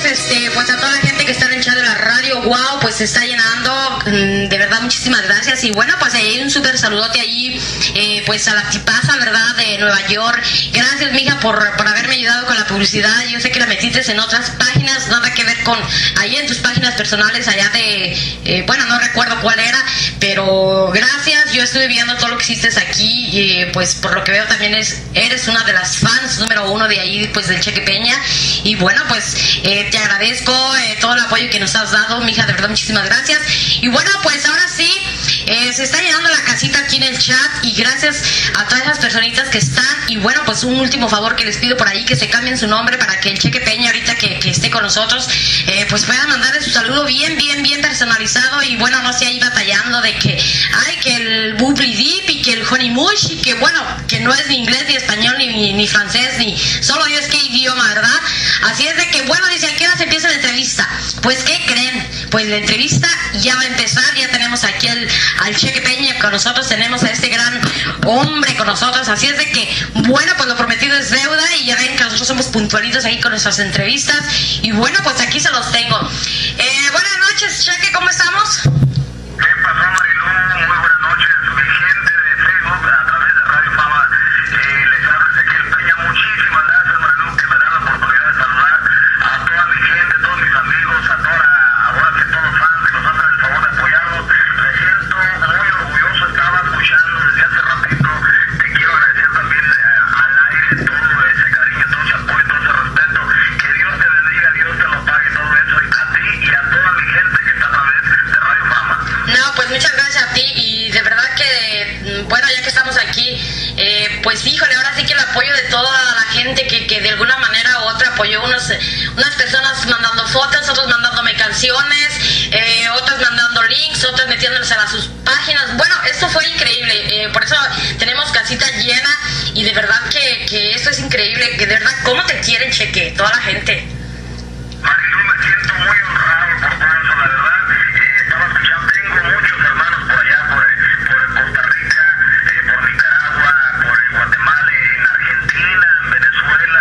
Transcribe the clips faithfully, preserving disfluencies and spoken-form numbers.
este, pues a toda la gente que está en el chat de la radio, wow, pues se está llenando, de verdad, muchísimas gracias. Y bueno, pues hay un súper saludote allí, eh, pues a la tipaza, ¿verdad?, de Nueva York. Gracias, mija, por, por haberme ayudado con la publicidad. Yo sé que la metiste en otras páginas, nada que ver con, ahí en tus páginas personales, allá de, eh, bueno, no recuerdo cuál era, pero gracias. Yo estuve viendo todo lo que hiciste aquí, y eh, pues por lo que veo también es, eres una de las fans número uno de ahí, pues del Cheque Peña. Y bueno, pues eh, te agradezco eh, todo el apoyo que nos has dado, mija, de verdad, muchísimas gracias. Y bueno, pues ahora sí, eh, se está llenando la casita aquí en el chat, y gracias a todas esas personitas que están. Y bueno, pues un último favor que les pido por ahí, que se cambien su nombre para que el Cheque Peña, ahorita que, que esté con nosotros, eh, pues pueda mandarle su saludo bien, bien, bien personalizado. Y bueno, no se ahí batallando de que, ay, que el Bubli Dip y que el Honey Mush, y que bueno, que no es ni inglés, ni español, ni, ni francés, ni solo Dios qué idioma, ¿verdad? Así es de que, bueno, dice, ¿a qué hora se empieza la entrevista? Pues, ¿qué creen? Pues la entrevista ya va a empezar. Ya tenemos aquí el, al Cheque Peña con nosotros, tenemos a este gran hombre con nosotros. Así es de que, bueno, pues lo prometido es deuda, y ya ven que nosotros somos puntualitos ahí con nuestras entrevistas. Y bueno, pues aquí se los tengo. Eh, buenas noches, Cheque, ¿cómo estamos? ¿Qué pasó, Marilu? Muy buenas noches, mi gente de Facebook, a través de Radio Fama. Eh, les habla Ezequiel Peña. Muchísimas gracias, Marilu, que me dan la oportunidad de saludar a toda mi gente, a todos mis amigos, a toda, ahora que todos los fans que nos hacen el favor de apoyarnos. Me siento muy orgulloso, estaba escuchando desde hace ratito. Te quiero agradecer también eh, al aire todo ese cariño, todo ese apoyo, todo ese respeto. Que Dios te bendiga, Dios te lo pague todo eso, a ti y a toda mi gente que está a través de Radio Fama. No, pues muchas gracias a ti, y de verdad que, bueno, ya que estamos aquí, eh, pues híjole, ahora sí que el apoyo de toda la gente que, que de alguna manera u otra apoyó, unos, unas personas mandando fotos, otros mandándome canciones, eh, otras mandando links, otras metiéndolos a sus páginas. Bueno, esto fue increíble, eh, por eso tenemos casita llena, y de verdad que, que esto es increíble, que de verdad, ¿cómo te quieren, Cheque? Toda la gente. Marilu, me siento muy honrado por todo eso, la verdad. Eh, estaba escuchando, tengo muchos hermanos por allá, por, por Costa Rica, eh, por Nicaragua, por Guatemala, en Argentina, en Venezuela,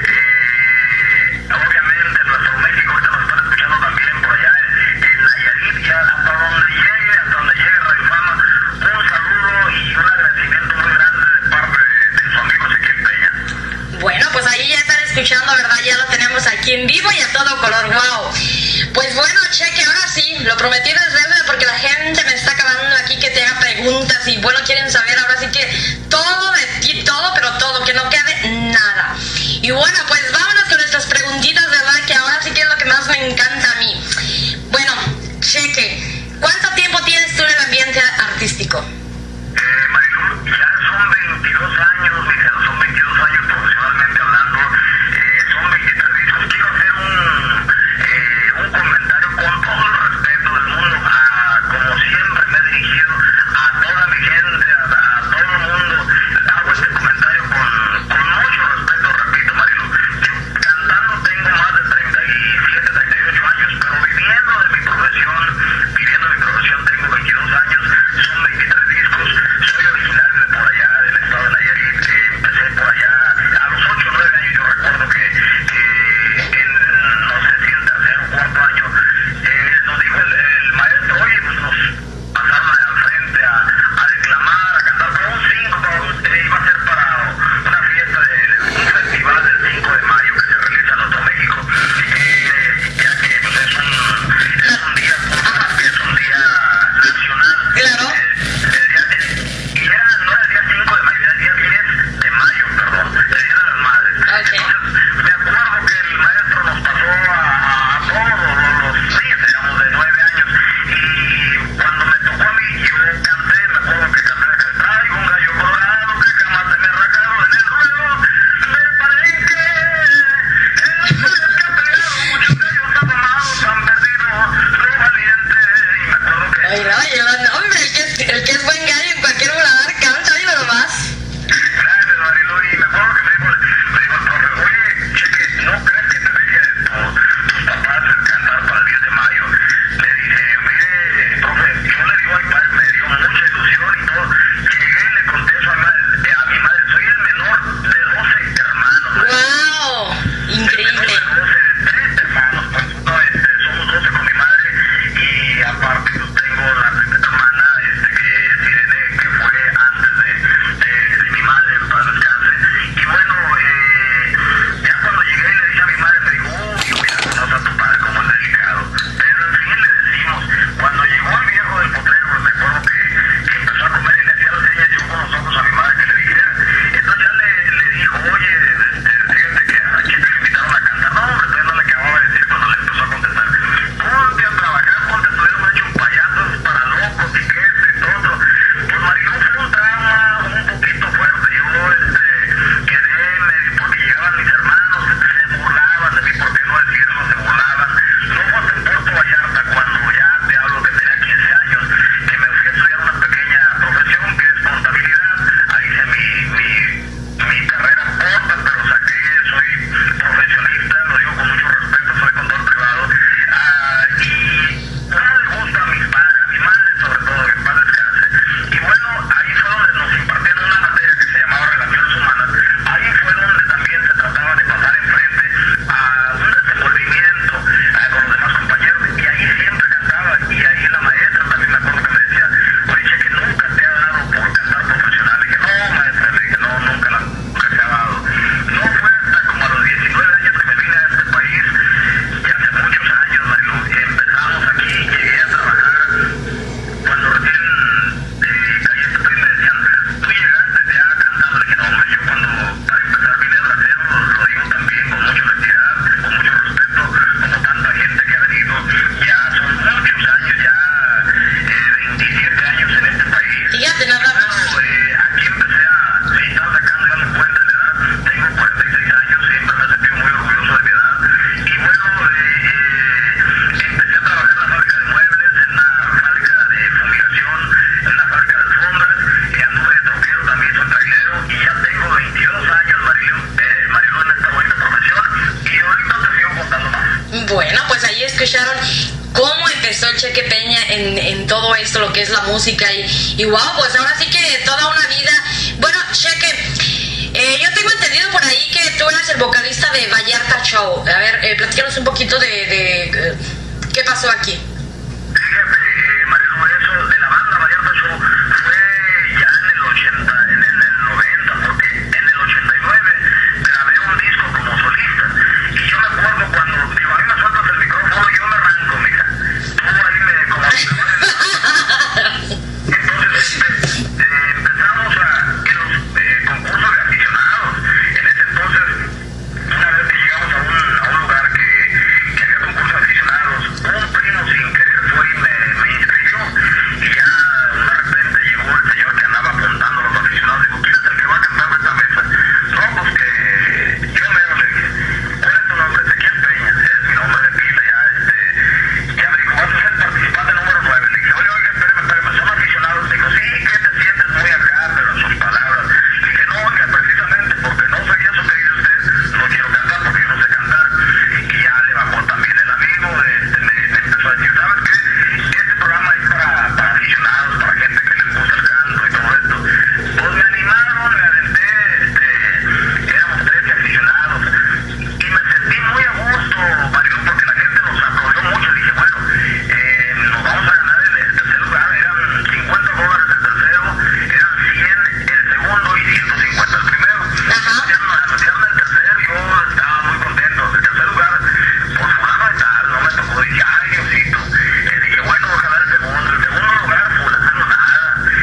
eh, obviamente nuestro México, ahorita nos están escuchando también por allá en, en Nayarit, ya hasta donde llegue, hasta donde llegue Radio Fama, un saludo y un agradecimiento muy grande de parte de, de su amigo Ezequiel Peña. Bueno, pues ahí ya están escuchando, ¿verdad? Ya lo tenemos aquí en vivo y a todo color, wow. Pues bueno, Cheque, ahora sí, lo prometido es deuda, porque la gente me está acabando aquí que te haga preguntas, y bueno, quieren saber ahora sí que todo de ti, todo, pero todo, que no quede nada. Y bueno, pues vámonos con nuestras preguntitas, ¿verdad? Que ahora sí que es lo que más me encanta a mí. Bueno, Cheque, ¿cuánto tiempo tienes tú en el ambiente artístico? Eh, Marilu, ya son veintidós años, mija, son veintidós años profesionalmente hablando, eh, son veintitrés discos. Quiero hacer un, eh, un comentario con todo el respeto del mundo, a, como siempre me he dirigido a toda mi gente, a, a todo el mundo. Hago este comentario con, con mucho respeto, repito, Marilu. Yo cantando tengo más de treinta y siete, treinta y ocho años. Bueno, pues ahí escucharon cómo empezó el Cheque Peña en, en todo esto, lo que es la música. Y, y wow, pues ahora sí que toda una vida. Bueno, Cheque, eh, yo tengo entendido por ahí que tú eras el vocalista de Vallarta Show. A ver, eh, platícanos un poquito de, de eh, qué pasó aquí. Fíjate, eh, Marilu, eso de la banda Vallarta Show fue ya en el ochenta, en, en el noventa, porque en el ochenta y nueve grabé un disco como solista. Y yo me acuerdo cuando, digo, a mí me sueltas el micrófono, yo me arranco, mija. Tú ahí me, como entonces, este, eh, empezamos a, en los eh, concursos de aficionados. En ese entonces, una vez que llegamos a un, a un lugar que, que había concursos de aficionados, un primo sin querer fue y me, me inscribió. Y ya de repente llegó el señor que andaba apuntando a los aficionados. Digo, ¿quién es el que va a cantar de esta mesa? No, pues que yo me le dije, ¿cuál es tu nombre? Ezequiel Peña, es mi nombre de pila. Ya, este, ya me dijo, vas a ser el participante número nueve. Le dije, oye, oye, espérame, espérame, son aficionados. Me dijo, sí, ¿qué te sientes muy acá? Pero en sus palabras. Le dije, no, oiga, precisamente porque no soy eso que dice usted, no quiero cantar porque yo no sé cantar. Y ya le bajó también el amigo, este, me, me empezó a decir, ¿sabes qué? Este programa es para, para aficionados, para gente que les gusta el canto y todo esto. Pues me animaron, me aventé, este, éramos trece aficionados. Y me sentí muy a gusto, Marilu, porque la gente nos apoyó mucho. Dije, bueno, eh, nos vamos a ganar el, el tercer lugar. Eran cincuenta dólares el tercero, eran cien el segundo y ciento cincuenta el primero. Anunciaron, anunciaron el tercer, yo estaba muy contento. El tercer lugar, por fulano de tal, no me tocó. Dije, ay, Diosito. Eh, dije, bueno, ojalá el segundo. El segundo lugar, fulano nada.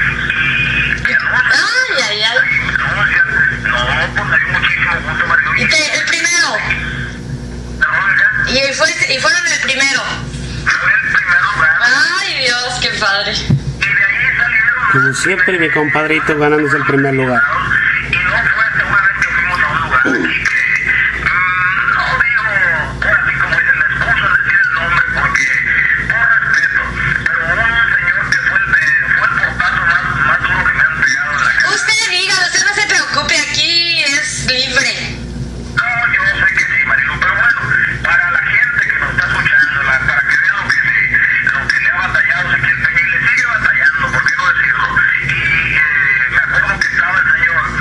Y que anuncian. Ay, ay, ay. Y anuncian. No, pues me dio muchísimo gusto, Marilu. Y te, el primero. Perdón, hija. Y, fue, y fueron el primero. Fue el primer lugar. Ay, Dios, qué padre. Y de ahí salieron. Como siempre, mi compadrito ganándose el primer lugar. Y no fue hasta una vez que fuimos a un lugar aquí que, mmm, no digo, ahora sí como dicen, les puso a decir el nombre porque, por respeto, pero un señor que fue el, eh, fue el portazo más, más duro que me han pegado en la cara. Usted diga, usted no se preocupe, aquí es libre. No, yo sé que sí, Marilu, pero bueno, para la gente que nos está escuchando, la, para que vean lo que le, lo que le ha batallado Ezequiel Peña y le sigue batallando, ¿por qué no decirlo? Y eh, me acuerdo que estaba el señor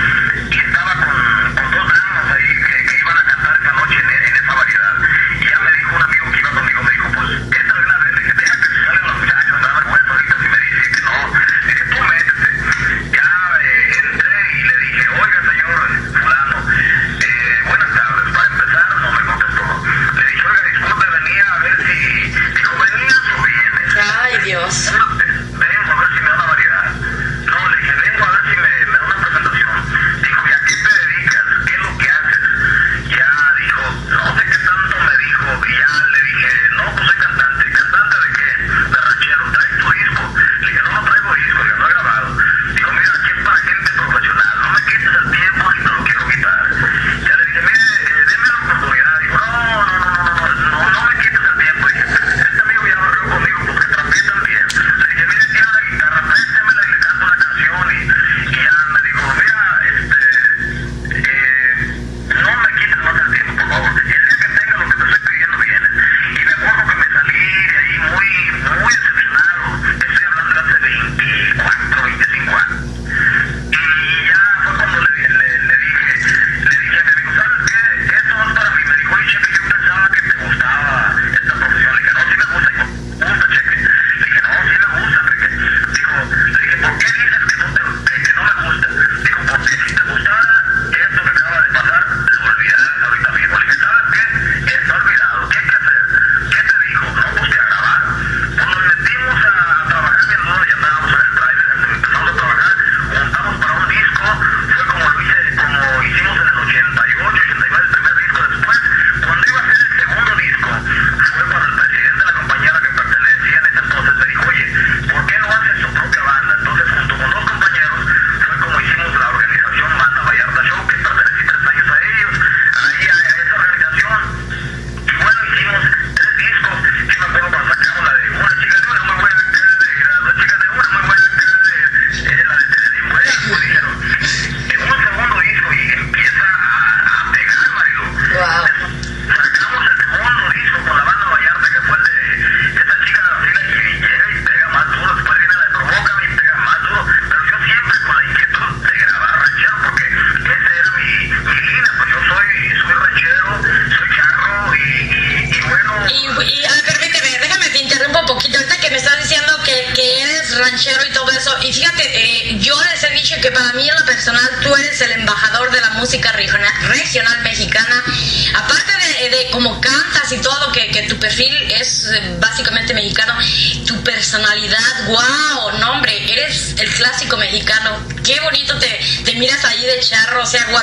que para mí en lo personal tú eres el embajador de la música regional, regional mexicana. Aparte de, de cómo cantas y todo, que, que tu perfil es eh, básicamente mexicano, tu personalidad, wow, no hombre, eres el clásico mexicano. Qué bonito te, te miras ahí de charro, o sea, guau.